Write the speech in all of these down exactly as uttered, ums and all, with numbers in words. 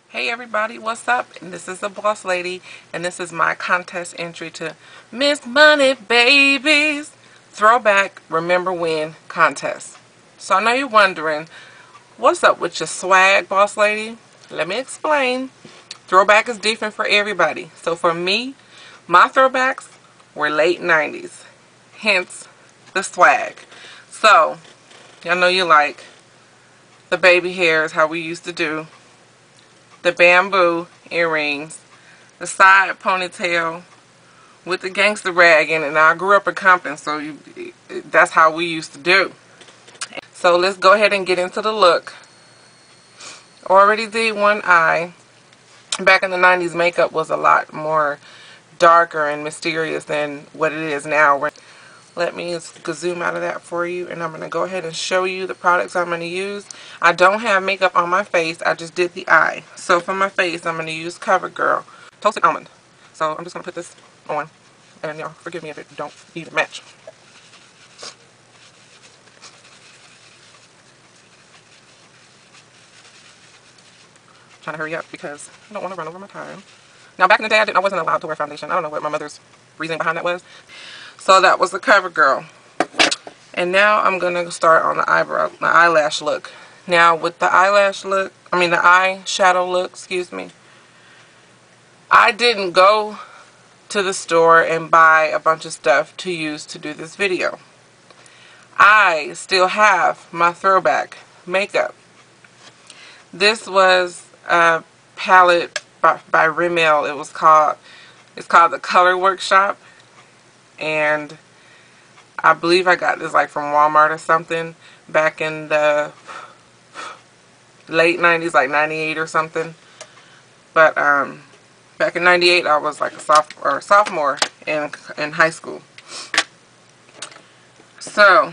Hey everybody, what's up? And this is the Boss Lady, and this is my contest entry to Miss Money Babies Throwback Remember When contest. So I know you're wondering, what's up with your swag, Boss Lady? Let me explain. Throwback is different for everybody. So for me, my throwbacks were late nineties, hence the swag. So, y'all know you like the baby hairs, how we used to do, the bamboo earrings, the side ponytail with the gangster rag in it. Now I grew up in Compton, so you, that's how we used to do. So let's go ahead and get into the look. Already did one eye. Back in the nineties, makeup was a lot more darker and mysterious than what it is now. Let me zoom out of that for you, and I'm going to go ahead and show you the products I'm going to use. I don't have makeup on my face. I just did the eye. So for my face, I'm going to use CoverGirl Toasted Almond. So I'm just going to put this on, and y'all forgive me if it don't even match. I'm trying to hurry up because I don't want to run over my time. Now back in the day, I, didn't, I wasn't allowed to wear foundation. I don't know what my mother's reasoning behind that was. So that was the CoverGirl. And now I'm going to start on the eyebrow, the eyelash look. Now with the eyelash look, I mean the eyeshadow look, excuse me, I didn't go to the store and buy a bunch of stuff to use to do this video. I still have my throwback makeup. This was a palette by, by Rimmel. It was called, it's called the Color Workshop, and I believe I got this like from Walmart or something back in the late nineties, like ninety-eight or something. But um, back in ninety-eight, I was like a sophomore, or sophomore in in high school. So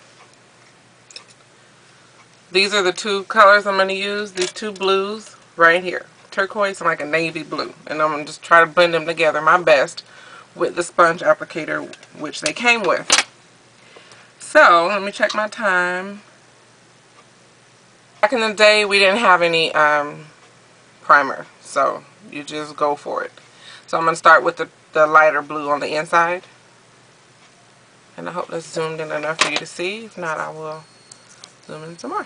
these are the two colors I'm going to use. These two blues right here, turquoise and like a navy blue, and I'm going to just try to blend them together my best with the sponge applicator which they came with. So let me check my time. Back in the day, we didn't have any um, primer, so you just go for it. So I'm going to start with the, the lighter blue on the inside, and I hope that's zoomed in enough for you to see. If not, I will zoom in some more.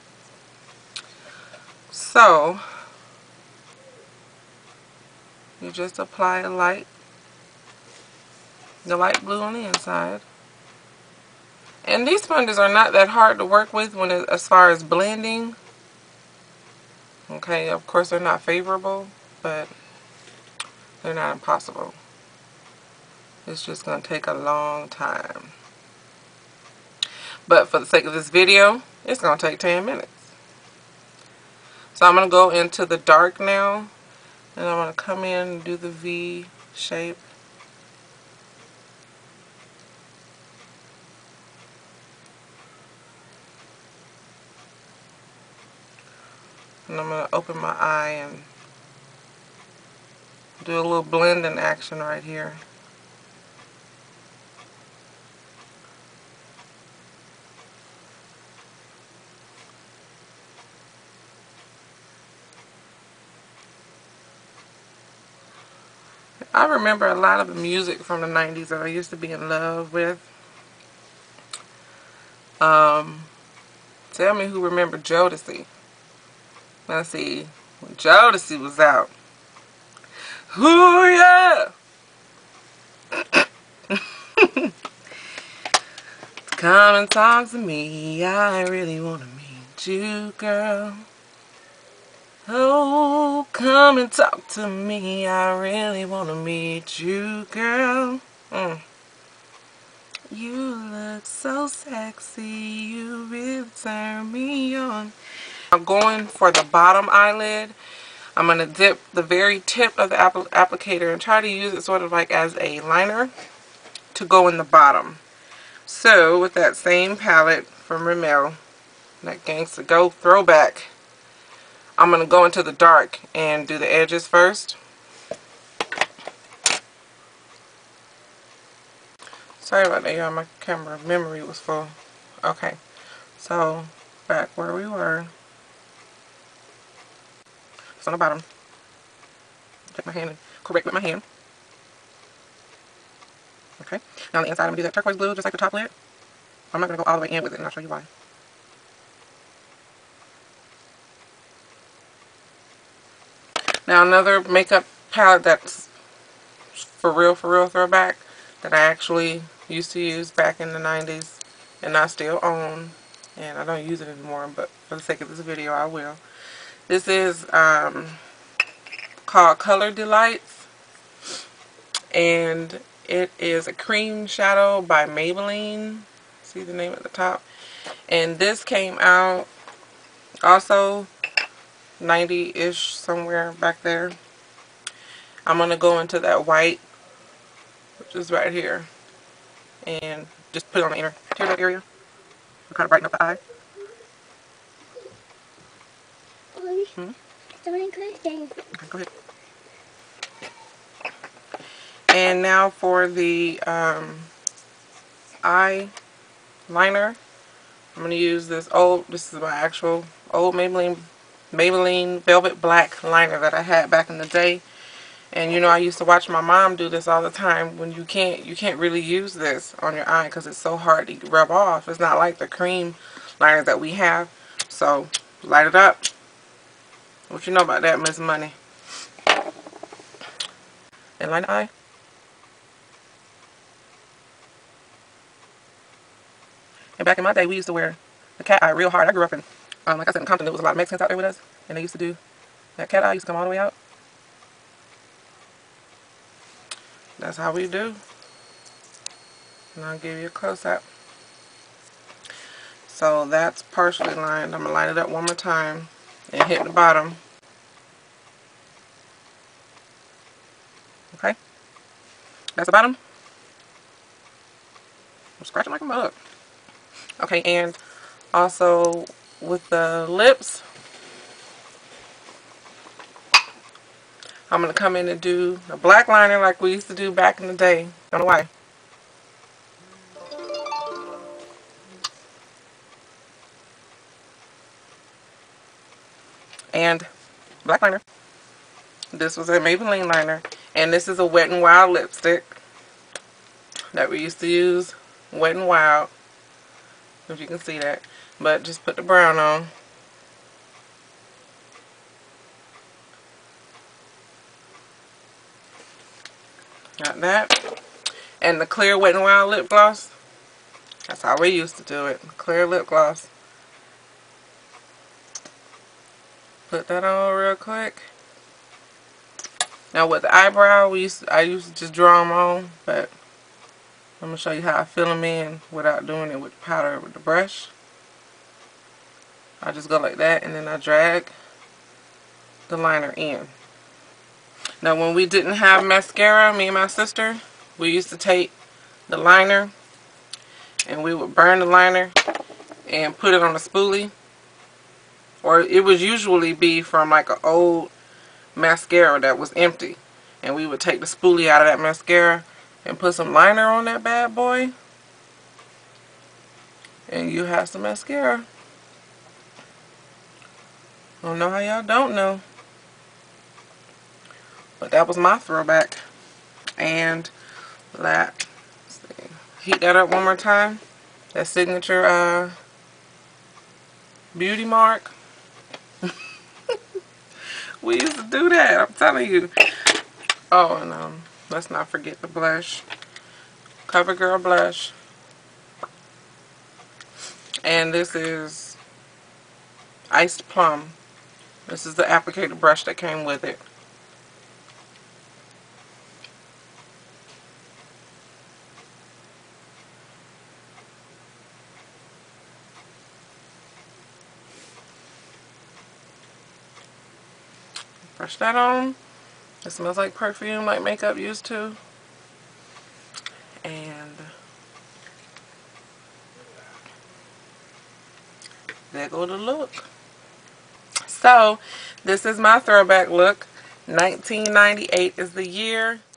So you just apply a light the light blue on the inside. And these sponges are not that hard to work with when it, as far as blending. Okay, of course they're not favorable, but they're not impossible. It's just going to take a long time. But for the sake of this video, it's going to take ten minutes. So I'm going to go into the dark now, and I'm going to come in and do the V shape. And I'm going to open my eye and do a little blending action right here. I remember a lot of the music from the nineties that I used to be in love with. Um, tell me who remembered Jodeci. Let's see, when Jodeci was out. Ooh, yeah! Come and talk to me, I really want to meet you, girl. Oh, come and talk to me, I really want to meet you, girl. Mm. You look so sexy, you really turn me on. I'm going for the bottom eyelid. I'm going to dip the very tip of the apl applicator and try to use it sort of like as a liner to go in the bottom. So with that same palette from Rimmel, that Gangsta Go Throwback, I'm going to go into the dark and do the edges first. Sorry about that, y'all. My camera memory was full. Okay, so back where we were. It's on the bottom. Take my hand and correct with my hand. Okay. Now on the inside, I'm going to do that turquoise blue, just like the top lid. I'm not going to go all the way in with it, and I'll show you why. Now another makeup palette that's for real, for real throwback that I actually used to use back in the nineties, and I still own, and I don't use it anymore, but for the sake of this video, I will. This is um, called Color Delights, and it is a cream shadow by Maybelline. See the name at the top? And this came out also ninety-ish, somewhere back there. I'm going to go into that white, which is right here, and just put it on the inner tear duct area. To kind of brighten up the eye. Hmm? Okay, go ahead. And now for the um, eye liner. I'm going to use this old, this is my actual old Maybelline, Maybelline Velvet Black liner that I had back in the day. And you know, I used to watch my mom do this all the time. When you can't, you can't really use this on your eye because it's so hard to rub off. It's not like the cream liner that we have. So, light it up. What you know about that, Miss Money? And line the eye. And back in my day, we used to wear the cat eye real hard. I grew up in, um, like I said, in Compton, there was a lot of Mexicans out there with us. And they used to do that cat eye. Used to come all the way out. That's how we do. And I'll give you a close-up. So that's partially lined. I'm going to line it up one more time and hit the bottom. Okay? That's the bottom. I'm scratching like a mug. Okay, and also with the lips, I'm going to come in and do a black liner like we used to do back in the day. Don't know why. And black liner. This was a Maybelline liner. And this is a Wet n Wild lipstick that we used to use. Wet n Wild. If you can see that. But just put the brown on. Got that. And the clear Wet n Wild lip gloss. That's how we used to do it. Clear lip gloss. Put that on real quick. Now with the eyebrow, we used to, I used to just draw them on, but I'm going to show you how I fill them in without doing it with powder with the brush. I just go like that, and then I drag the liner in. Now when we didn't have mascara, me and my sister, we used to take the liner and we would burn the liner and put it on a spoolie. Or it would usually be from like an old mascara that was empty. And we would take the spoolie out of that mascara and put some liner on that bad boy. And you have some mascara. I don't know how y'all don't know. But that was my throwback. And that, let's see, heat that up one more time. That signature uh, beauty mark. We used to do that, I'm telling you. Oh, and um, let's not forget the blush. CoverGirl blush. And this is Iced Plum. This is the applicator brush that came with it. Brush that on. It smells like perfume, like makeup used to. And there go the look. So, this is my throwback look. nineteen ninety-eight is the year.